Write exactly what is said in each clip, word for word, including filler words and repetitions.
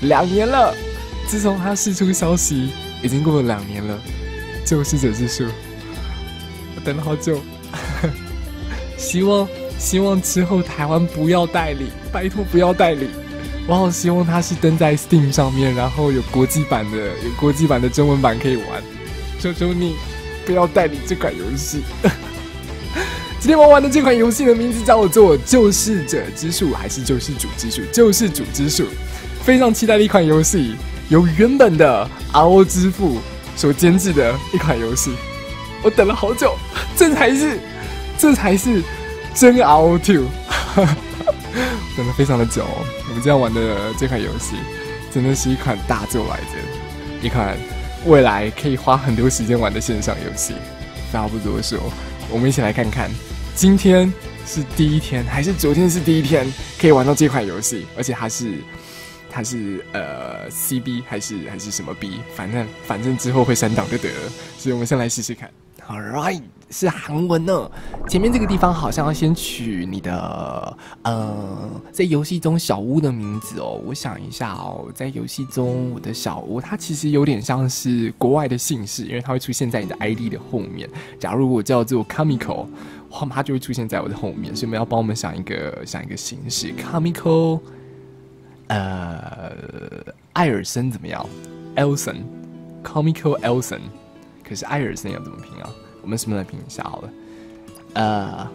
两年了。自从他释出消息，已经过了两年了。救世者之树，我等了好久。希望希望之后台湾不要代理，拜托不要代理。我好希望它是登在 Steam 上面，然后有国际版的，有国际版的中文版可以玩。求求你不要代理这款游戏。今天我玩的这款游戏的名字叫做《救世者之树》，还是救世主之树？救世主之树，非常期待的一款游戏，由原本的 R O 之父所监制的一款游戏。我等了好久，这才是，这才是真 R O 二。等了非常的久哦。我们这样玩的这款游戏，真的是一款大作来着，一款未来可以花很多时间玩的线上游戏。废话不多说，我们一起来看看，今天是第一天还是昨天是第一天可以玩到这款游戏，而且它是它是呃 C B 还是还是什么 B， 反正反正之后会删档就得了，所以我们先来试试看。Alright， 是韩文呢。前面这个地方好像要先取你的呃，在游戏中小屋的名字哦。我想一下哦，在游戏中我的小屋，它其实有点像是国外的姓氏，因为它会出现在你的 I D 的后面。假如我叫做 Kamiko， 它就会出现在我的后面，所以我们要帮我们想一个想一个形式 ，Kamiko， 呃，艾尔森怎么样 ？Elson，Kamiko Elson。可是艾尔森要怎么拼啊？我们什么来拼一下好了？呃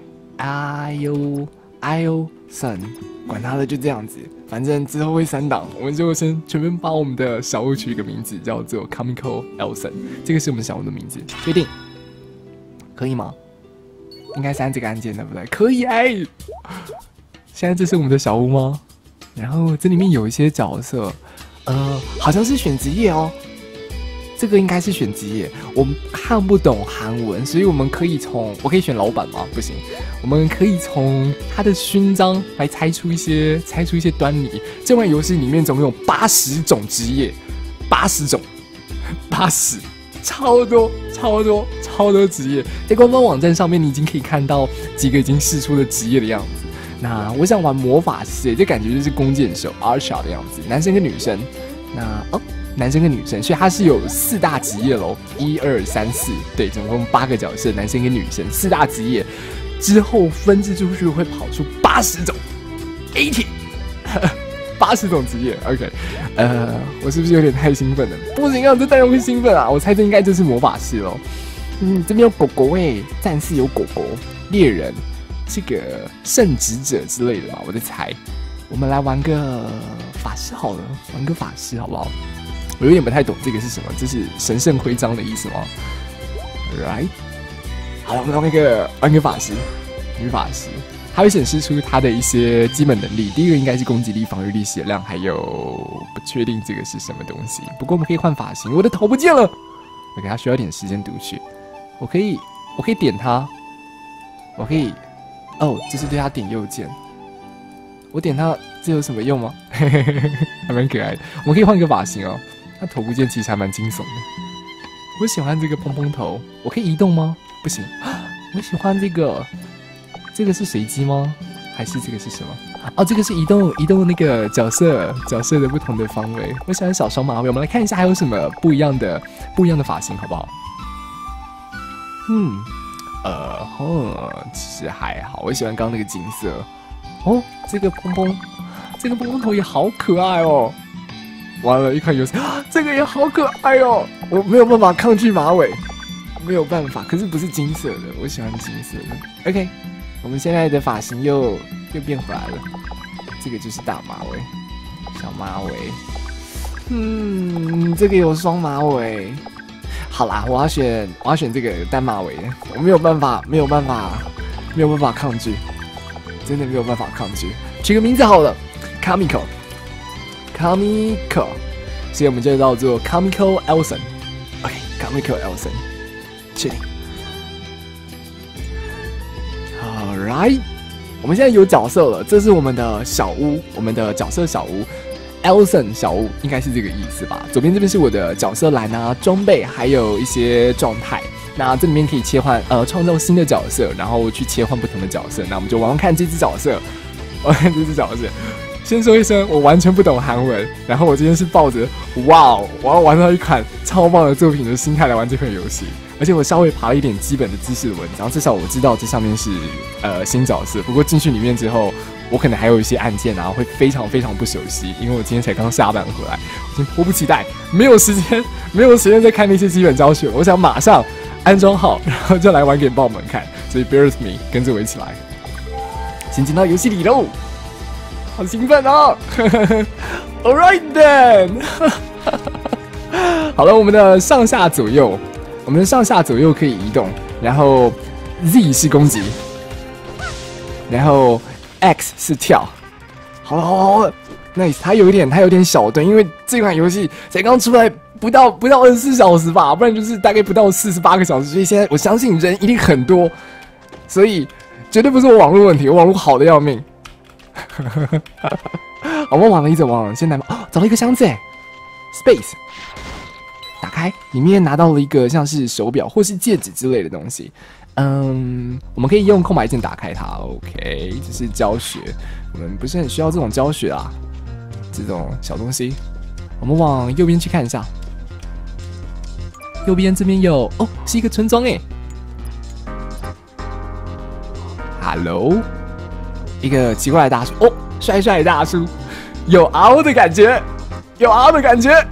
，I O I O Sun， 管他的，就这样子。反正之后会删档，我们就先全面帮我们的小屋取一个名字，叫做 Kamiko Elson。这个是我们小屋的名字，确定？可以吗？应该是按这个按键对不对？可以哎、欸。现在这是我们的小屋吗？然后这里面有一些角色，呃，好像是选职业哦。这个应该是选职业，我们看不懂韩文，所以我们可以从我可以选老板吗？不行，我们可以从他的勋章来猜出一些猜出一些端倪。这款游戏里面总共有八十种职业，八十种，八十，超多超多超多职业，在官方网站上面你已经可以看到几个已经释出的职业的样子。那我想玩魔法师，这感觉就是弓箭手 Archer 的样子，男生跟女生。那哦。男生跟女生，所以它是有四大职业喽，一二三四，对，总共八个角色，男生跟女生，四大职业之后分支出去会跑出八十种 ，eighty， 八十种职业 ，OK， 呃，我是不是有点太兴奋了？不行啊，这当然会兴奋啊！我猜这应该就是魔法师喽。嗯，这边有狗狗诶，战士有狗狗，猎人，这个圣职者之类的吧，我在猜。我们来玩个法师好了，玩个法师好不好？我有点不太懂这个是什么，这是神圣徽章的意思吗 ？Right， 好了，我们玩一个玩个法师，女法师，它会显示出它的一些基本能力。第一个应该是攻击力、防御力、血量，还有不确定这个是什么东西。不过我们可以换发型，我的头不见了。OK， 它需要点时间读取。我可以，我可以点它，我可以，哦，这是对它点右键。我点它，这有什么用吗？还蛮可爱的。我们可以换一个发型哦。它头部键其实还蛮惊悚的，我喜欢这个蓬蓬头。我可以移动吗？不行。我喜欢这个，这个是随机吗？还是这个是什么？哦，这个是移动移动那个角色角色的不同的方位。我喜欢小双马尾。我们来看一下还有什么不一样的不一样的发型，好不好？嗯，呃，哦，其实还好。我喜欢刚刚那个金色。哦，这个蓬蓬，这个蓬蓬头也好可爱哦。完了，一款游戏，这个也好可爱哦！我没有办法抗拒马尾，没有办法。可是不是金色的，我喜欢金色的。OK， 我们现在的发型又又变回来了。这个就是大马尾，小马尾。嗯，这个有双马尾。好啦，我要选，我要选这个单马尾。我没有办法，没有办法，没有办法抗拒，真的没有办法抗拒。取个名字好了 ，Kamiko。Kamiko， 所以我们就叫做 Kamiko Elson。OK，Kamiko Elson， 确定。Alright， 我们现在有角色了，这是我们的小屋，我们的角色小屋 ，Elson 小屋应该是这个意思吧？左边这边是我的角色栏啊，装备还有一些状态。那这里面可以切换，呃，创造新的角色，然后去切换不同的角色。那我们就玩玩看这只角色，玩玩看这只角色。 先说一声，我完全不懂韩文。然后我今天是抱着哇，我要玩到一款超棒的作品的心态来玩这款游戏。而且我稍微爬了一点基本的知识的文章，至少我知道这上面是呃新角色。不过进去里面之后，我可能还有一些按键啊会非常非常不熟悉，因为我今天才刚下班回来，我已经迫不及待，没有时间，没有时间再看那些基本教学，我想马上安装好，然后就来玩给豹们看。所以 bear with me， 跟着我一起来。先进到游戏里喽，好兴奋哦！All right then 好了，我们的上下左右，我们的上下左右可以移动，然后 Z 是攻击，然后 X 是跳。好了，好了，好了 ，nice。它有一点，它有点小顿，因为这款游戏才刚出来不到不到二十四小时吧，不然就是大概不到四十八个小时，所以现在我相信人一定很多，所以绝对不是我网络问题，我网络好的要命。我们往了一走，往现在哦，找到一个箱子哎 ，Space， 打开，里面拿到了一个像是手表或是戒指之类的东西。嗯，我们可以用空白键打开它。OK， 这是教学，我们不是很需要这种教学啊，这种小东西。我们往右边去看一下，右边这边有哦，是一个村庄哎。Hello， 一个奇怪的大叔哦，帅帅的大叔，有嗷的感觉，有嗷的感觉。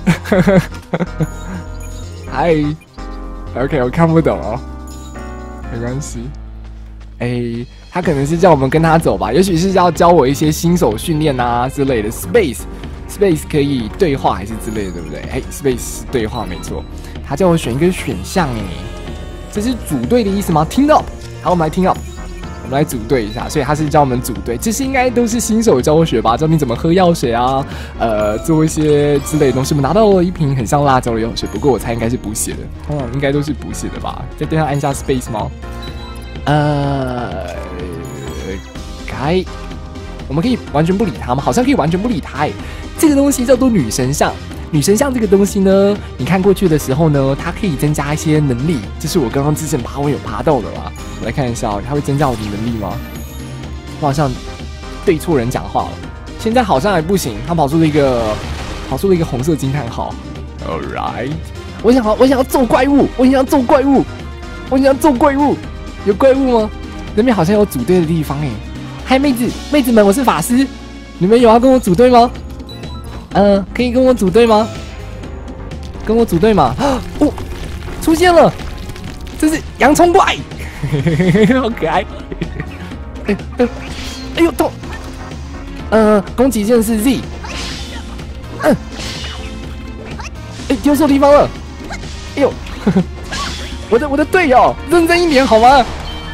嗨 ，OK， 我看不懂哦。没关系，哎、欸，他可能是叫我们跟他走吧，也许是要教我一些新手训练啊之类的。Space，Space 可以对话还是之类的，对不对？哎、欸、，Space 是对话没错。他叫我选一个选项，哎，这是组队的意思吗 ？Team up， 好，我们来 Team up， 我们来组队一下。所以他是教我们组队，这些应该都是新手教学吧，教你怎么喝药水啊，呃，做一些之类的东西。我们拿到了一瓶很像辣椒的药水，不过我猜应该是补血的，哦，应该都是补血的吧？在对上按下 Space 吗？呃，开，我们可以完全不理他吗？好像可以完全不理他哎。这个东西叫做女神像，女神像这个东西呢，你看过去的时候呢，它可以增加一些能力。这是我刚刚之前爬文有爬到的啦。我来看一下、哦，它会增加我的能力吗？我好像对错人讲话了。现在好像还不行，它跑出了一个跑出了一个红色惊叹号。All right， 我想要我想要揍怪物，我想要揍怪物。我想要揍怪物，有怪物吗？那边好像有组队的地方哎。嗨，妹子，妹子们，我是法师，你们有要跟我组队吗？嗯、呃，可以跟我组队吗？跟我组队吗？哦，出现了，这是洋葱怪，好可爱。哎哎哎呦痛！呃，攻击键是 Z。嗯。哎，丢错地方了。哎呦。我的我的队友，认真一点好吗？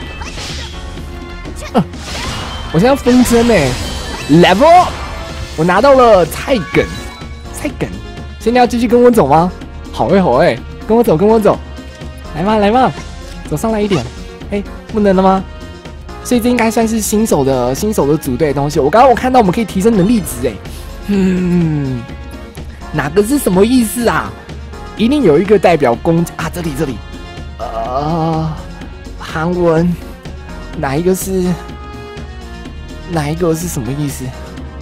呃、我现在风筝呢 ，level， 我拿到了菜梗，菜梗，现在要继续跟我走吗？好哎好哎，跟我走跟我走，来嘛来嘛，走上来一点，哎，不能了吗？所以这应该算是新手的新手的组队的东西。我刚刚我看到我们可以提升能力值哎，嗯，哪个是什么意思啊？一定有一个代表攻击啊，这里这里。呃，韩文哪一个是哪一个是什么意思？呀、yeah ，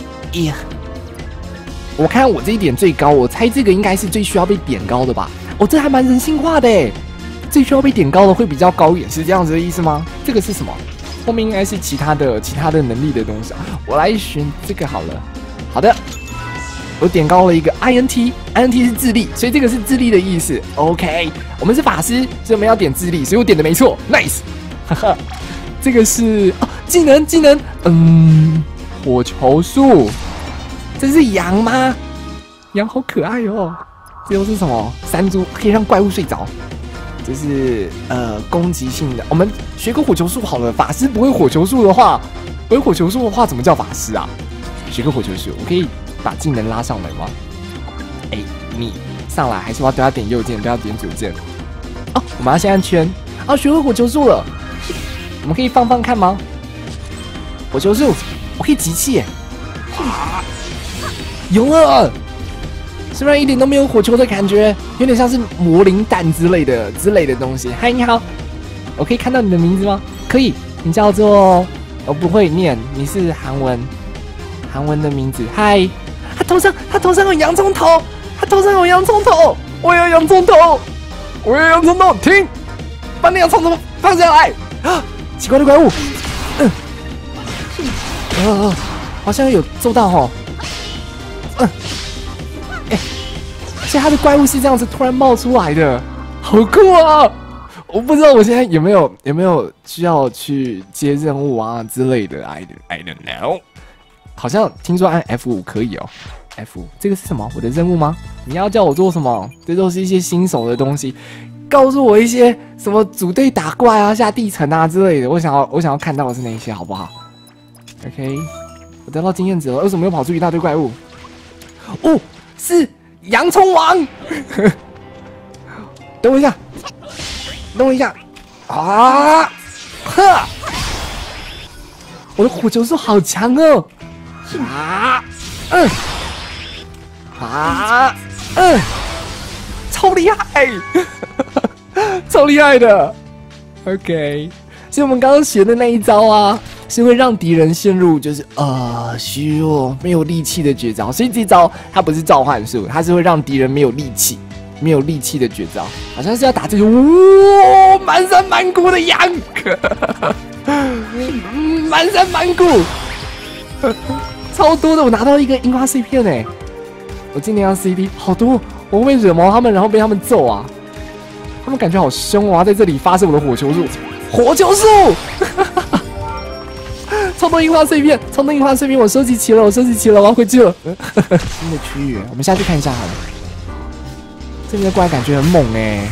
我看我这一点最高，我猜这个应该是最需要被点高的吧？哦，这还蛮人性化的诶，最需要被点高的会比较高一点，是这样子的意思吗？这个是什么？后面应该是其他的其他的能力的东西。我来选这个好了。好的。我点高了一个 I N T，I N T 是智力，所以这个是智力的意思。OK， 我们是法师，所以我们要点智力，所以我点的没错 ，nice， 哈哈，这个是哦，技能技能，嗯，火球术，这是羊吗？羊好可爱哦。这又是什么？山猪可以让怪物睡着，这是呃攻击性的。我们学个火球术好了，法师不会火球术的话，不会火球术的话怎么叫法师啊？学个火球术，我可以。把技能拉上来吗？哎，你上来还是我要都要点右键，都要点左键。哦，我们要先按圈。啊，学会火球术了，我们可以放放看吗？火球术，我可以集气耶！有了，虽然一点都没有火球的感觉，有点像是魔灵弹之类的之类的东西。嗨，你好，我可以看到你的名字吗？可以，你叫做我不会念，你是韩文。 韩文的名字。嗨，他头上他头上有洋葱头，他头上有洋葱头，我有洋葱头，我有洋葱头，停，把那洋葱头放下来。啊，奇怪的怪物，嗯，呃，好像有揍到哦，嗯，哎，而且他的怪物是这样子突然冒出来的，好酷啊！我不知道我现在有没有有没有需要去接任务啊之类的 ，I I don't know。好像听说按 F 五可以哦 ，F 五这个是什么？我的任务吗？你要叫我做什么？这都是一些新手的东西，告诉我一些什么组队打怪啊、下地层啊之类的。我想要我想要看到的是那一些，好不好 ？OK， 我得到经验值了，为什么又跑出一大堆怪物？哦，是洋葱王。等我一下。等我一下，啊！呵，我的火球术好强哦！啊，嗯，啊，嗯，超厉害，超厉害的。OK， 所以我们刚刚学的那一招啊，是会让敌人陷入就是呃虚弱、没有力气的绝招。所以这招它不是召唤术，它是会让敌人没有力气。没有力气的绝招，好像是要打这个哇，满山满谷的羊，满山满谷，超多的，我拿到一个樱花碎片哎，我今年要 C D 好多，我会不会惹毛他们，然后被他们揍啊？他们感觉好凶哦，我要在这里发射我的火球术，火球术，超多樱花碎片，超多樱花碎片，我收集齐了，我收集齐了，我要回去了。新的区域，我们下去看一下好了。这边的怪感觉很猛哎、欸，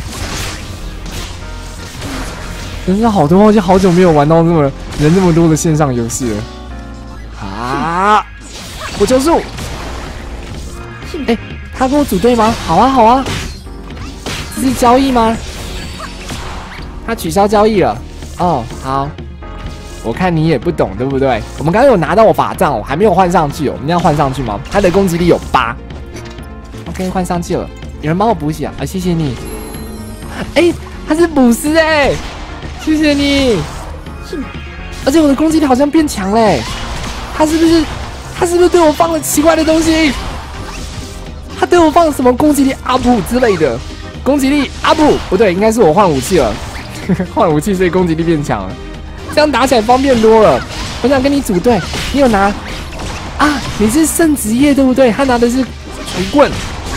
真是好多，好像好久没有玩到这么人这么多的线上游戏了。啊，火球术！哎、欸，他跟我组队吗？好啊，好啊。这是交易吗？他取消交易了。哦，好。我看你也不懂，对不对？我们刚刚有拿到我法杖，我还没有换上去哦。我们要换上去吗？他的攻击力有八。OK， 换上去了。有人帮我补血啊！啊，谢谢你。哎、欸，他是补师哎，谢谢你。而且我的攻击力好像变强嘞。他是不是？他是不是对我放了奇怪的东西？他对我放了什么攻击力 up 之类的？攻击力 up 不对，应该是我换武器了。换武器，所以攻击力变强了。这样打起来方便多了。我想跟你组队，你有拿啊？你是圣职业对不对？他拿的是锤棍。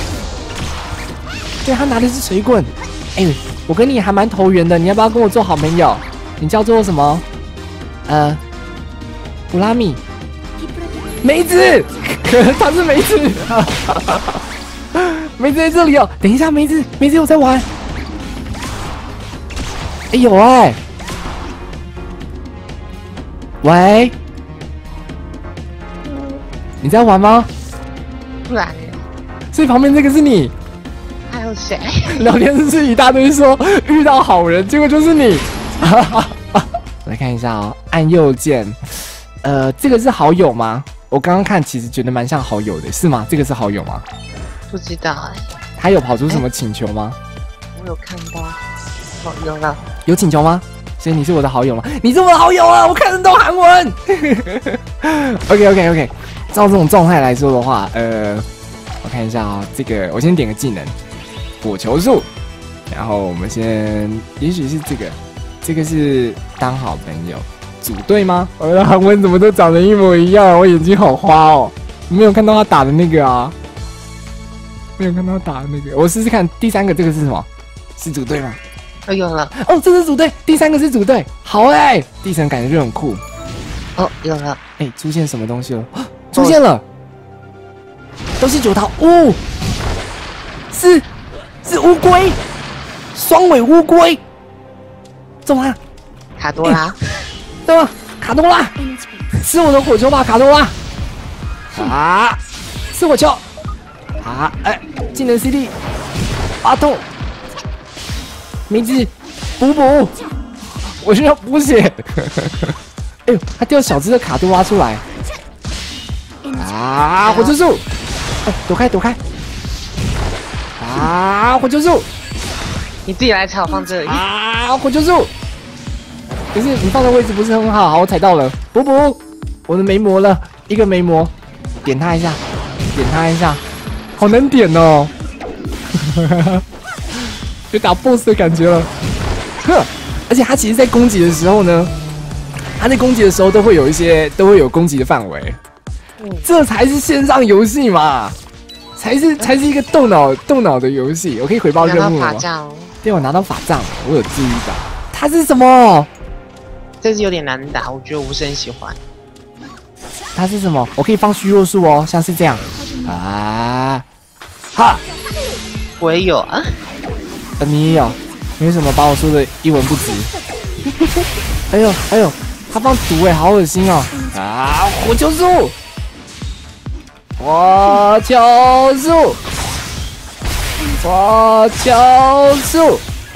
对，他拿的是锤棍，哎、欸，我跟你还蛮投缘的，你要不要跟我做好朋友？你叫做什么？呃，布拉米，梅子，他是梅子，梅子在这里哦。等一下，梅子，梅子有在玩。哎、欸，有哎、欸，喂，你在玩吗？ 不然呢？ 所以旁边这个是你。 还有谁？ 聊天室一大堆说遇到好人，结果就是你。来看一下哦，按右键。呃，这个是好友吗？我刚刚看其实觉得蛮像好友的，是吗？这个是好友吗？ 不知道哎、欸。 他有跑出什么请求吗？ 我有看到，哦，有了。有请求吗？所以你是我的好友吗？你是我的好友啊！我看得懂韩文。OK OK OK， 照这种状态来说的话，呃，我看一下啊、哦，这个我先点个技能。火球术，然后我们先，也许是这个，这个是当好朋友，组队吗？我的韩文怎么都长得一模一样，我眼睛好花哦，没有看到他打的那个啊，没有看到他打的那个，我试试看，第三个这个是什么？是组队吗？ 哦，有了， 哦，这是组队，第三个是组队，好哎、欸，地层感觉就很酷， 哦，有了， 哎、欸，出现什么东西了？出现了，都是九桃，哦，是。是乌龟，双尾乌龟，怎么了？ 卡多拉， 对吧？卡多拉，吃我的火球吧，卡多拉！啊，吃火球！啊，哎，技能 C D， 阿痛，名字补补，我需要补血。哎呦，他掉小只的卡多拉出来！啊，火球术！哎，躲开，躲开！啊！火球术， 你自己来踩，我放这里。 啊！火球术，可是你放的位置不是很好，好，我踩到了。补补，我的没魔了，一个没魔。 点它一下，点它一下，好难点哦，有打 boss 的感觉了。呵，而且它其实在攻击的时候呢，它在攻击的时候都会有一些都会有攻击的范围，嗯、这才是线上游戏嘛，才是才是一个动脑动脑的游戏。我可以回报任务吗？对，我拿到法杖，我有注意到。它是什么？ 这是有点难打，我觉得我不是很喜欢。 它是什么？我可以放虚弱术哦，像是这样啊，哈， 我也有啊， 呃，你也有，你为什么把我说的一文不值？哎呦哎呦，他放毒哎，好恶心哦！啊，火球术，火球术，火球术，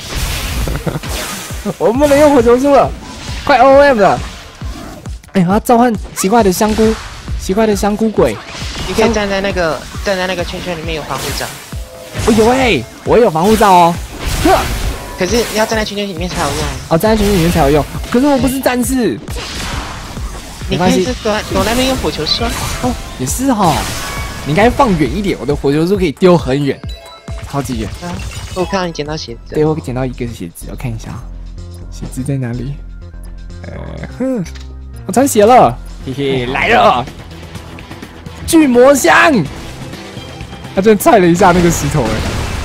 我们不能用火球术了，快 O M 了！哎，我要召唤奇怪的香菇，奇怪的香菇鬼。 你可以站在那个站在那个圈圈里面有防护罩。 我有哎，我有防护罩哦。呵， 可是要站在圈圈里面才有用。 哦，站在圈圈里面才有用。可是我不是战士。 你可以是躲躲那边用火球术。 哦，也是哈、哦。你应该放远一点，我的火球术可以丢很远，超级远。 啊，我看到你捡到鞋子。 对，我捡到一个鞋子，我看一下，鞋子在哪里？呃，哼。我穿鞋了，嘿嘿，来了！巨魔香，他居然踹了一下那个石头，哎，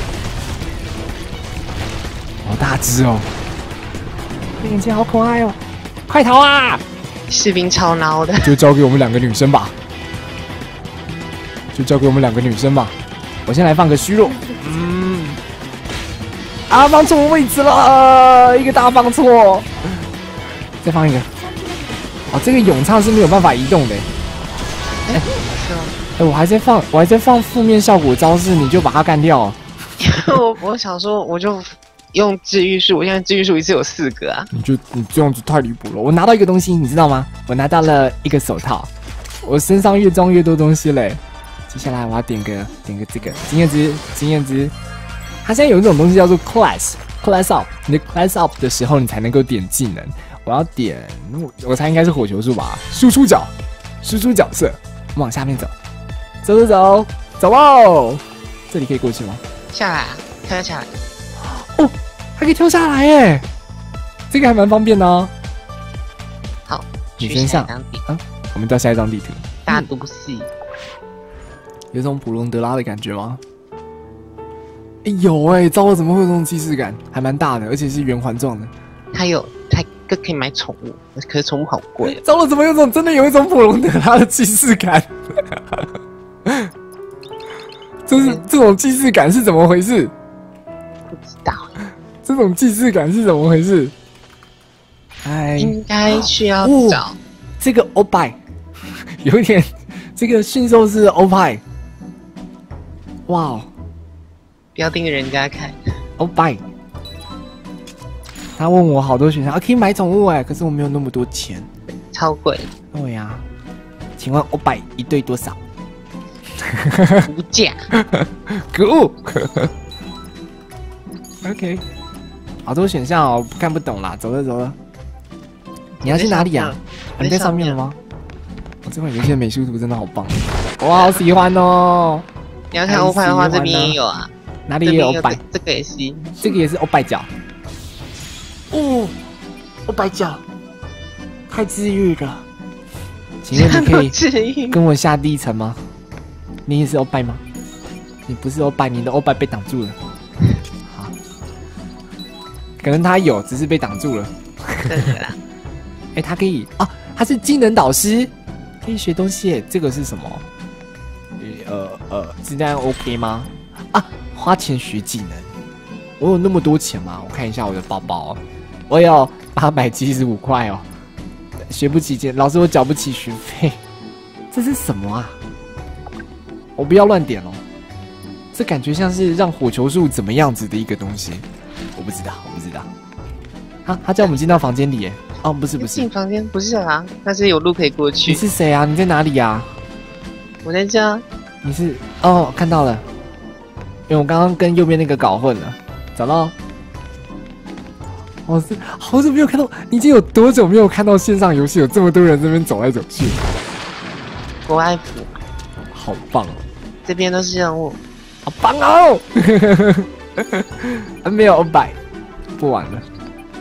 好大只哦！眼睛好可爱哦，快逃啊！ 士兵超孬的， 就交给我们两个女生吧，就交给我们两个女生吧。我先来放个虚弱，嗯，啊，放错位置了，一个大放错，再放一个。哦，这个咏唱是没有办法移动的。哎、欸，是吗？哎、欸，我还在放，我还在放负面效果招式，你就把它干掉、哦。 我我想说，我就用治愈术，我现在治愈术一次有四个啊。 你就你这样子太离谱了。我拿到一个东西，你知道吗？我拿到了一个手套，我身上越装越多东西嘞。接下来我要点个点个这个经验值，经验值。它现在有一种东西叫做 class class up， 你的 class up 的时候，你才能够点技能。我要点，我猜应该是火球术吧。输出角，输出角色，我往下面走，走走走，走哦！这里可以过去吗？ 下来啊，跳下来。 哦，还可以跳下来耶！这个还蛮方便的哦。 好， 女生上啊，我们到下一张地图。 大都市， 有种普隆德拉的感觉吗？哎、欸，有哎，糟了，怎么会有这种既视感？还蛮大的，而且是圆环状的。 还有，还可可以买宠物，可是宠物好贵。 糟了，怎么有种真的有一种普隆德拉的既视感？就是这种既视感是怎么回事？ 不知道。 这种既视感是怎么回事？哎， 应该需要找、哦、 这个欧拜，有一点这个驯兽师欧拜。哇哦！ 不要盯着人家看。 欧拜。他问我好多选项啊，可以买宠物哎，可是我没有那么多钱， 超贵。 对呀、啊，请问欧拜一对多少？ 无价。 可恶。OK， 好多选项哦，看不懂啦，走了走了。你要去哪里啊？你在上面了吗？我这款游戏的美术图真的好棒，我好喜欢哦。 你要看欧拜的话，这边也有啊。 哪里也有欧拜？ 这个也是， 这个也是欧拜角。哦，欧拜角，太治愈了。请问你可以跟我下第一层吗？你也是欧拜吗？你不是欧拜，你的欧拜被挡住了。好，可能他有，只是被挡住了。 真的啦。 哎、欸，他可以啊，他是技能导师，可以学东西耶。这个是什么？呃呃，这样 OK 吗？啊，花钱学技能。我有那么多钱吗？我看一下我的包包，我有八百七十五块哦。学不起钱，老师我缴不起学费。这是什么啊？我不要乱点哦。这感觉像是让火球术怎么样子的一个东西。我不知道，我不知道。啊，他叫我们进到房间里耶。哦，不是不是， 进房间不是啊，但是有路可以过去。 你是谁啊？你在哪里啊？ 我在这。 你是哦，看到了，因为我刚刚跟右边那个搞混了，找到。我是好久没有看到，你已经有多久没有看到线上游戏有这么多人这边走来走去？ 国外服。 好棒哦！ 这边都是任务， 好棒哦！没有欧百，不玩了。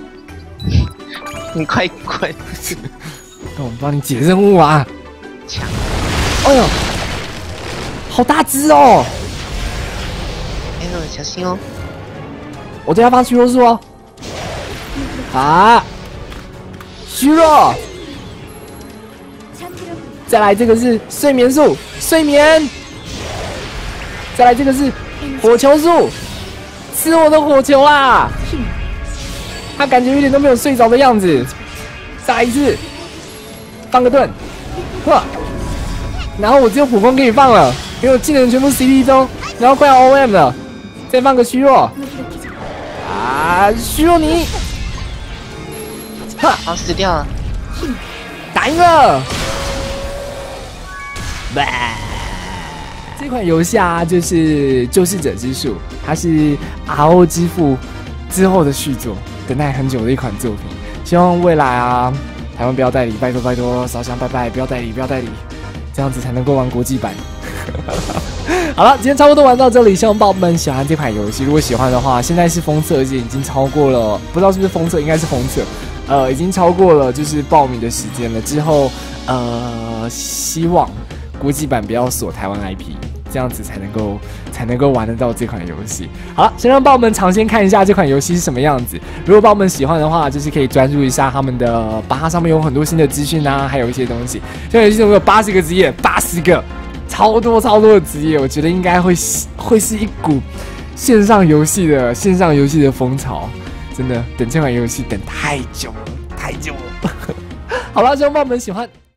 你快滚！ 让我帮你解任务啊！ 抢！ 哎呦，好大只哦！ 哎呦，小心哦！ 我对他发虚弱术哦。啊！虚弱！再来这个是睡眠术，睡眠。再来这个是火球术，吃我的火球啦！他感觉有点都没有睡着的样子。再来一次，放个盾，呵。然后我只有普攻给你放了，因为我技能全部 C D 中，然后快要 O M 了。再放个虚弱，啊，虚弱你，哈， 好死掉了， 打赢了。这款游戏啊，就是《救世者之术》，它是 R O 之父之后的续作，等待很久的一款作品。希望未来啊，台湾不要代理，拜托拜托，烧香拜拜，不要代理，不要代理，这样子才能够玩国际版。好了，今天差不多玩到这里，希望宝宝们喜欢这款游戏。如果喜欢的话，现在是封测，而且已经超过了，不知道是不是封测，应该是封测，呃，已经超过了就是报名的时间了。之后，呃，希望国际版不要锁台湾 I P， 这样子才能够才能够玩得到这款游戏。好了，先让宝宝们尝鲜看一下这款游戏是什么样子。如果宝宝们喜欢的话，就是可以专注一下他们的巴哈上面有很多新的资讯啊，还有一些东西。这款游戏总共有八十个职业，八十个。超多超多的职业，我觉得应该会会是一股线上游戏的线上游戏的风潮，真的等这款游戏等太久了，太久了。好了，希望宝宝们喜欢。